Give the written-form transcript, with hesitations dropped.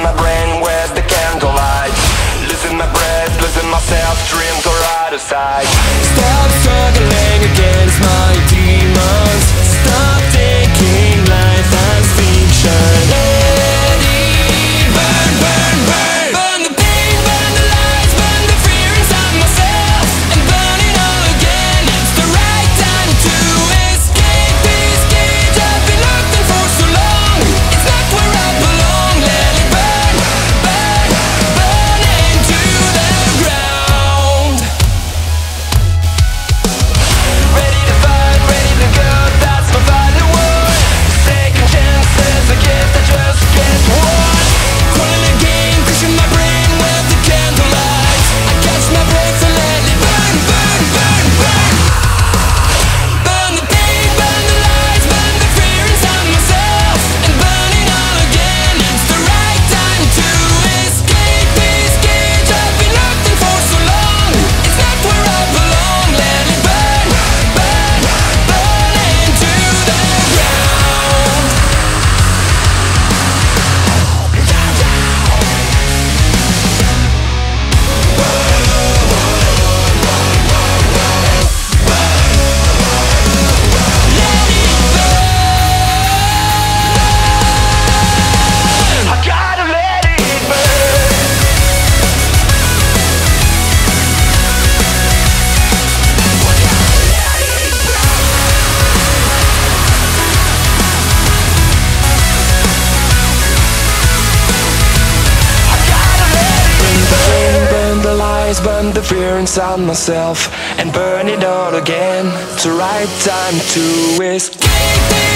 my brain with the candlelight. Losing my breath, losing myself, dreams are out of sight. Stop struggling against my demons. Stop taking life as fiction. Let it burn, burn, burn. Burn the pain, burn the lies, burn the fear inside myself, and burn it all again. It's the right time to escape this cage I've been locked in for so long. It's not where I belong. Let it burn, burn, burn into the ground. Ready to fight, ready to go, that's my final word. Second chances, a gift I just get one. Calling a game, crushing my brain with the candlelight. I catch my breath and let it burn, burn, burn, burn. Burn the pain, burn the lies, burn the fear inside myself, and burn it all again. It's the right time to escape this cage I've been locked in for so long. It's not where I belong. Let it burn, burn, burn into the ground. I gotta let it burn. Burn the lies, burn the fear inside myself, and burn it all again. It's the right time to escape.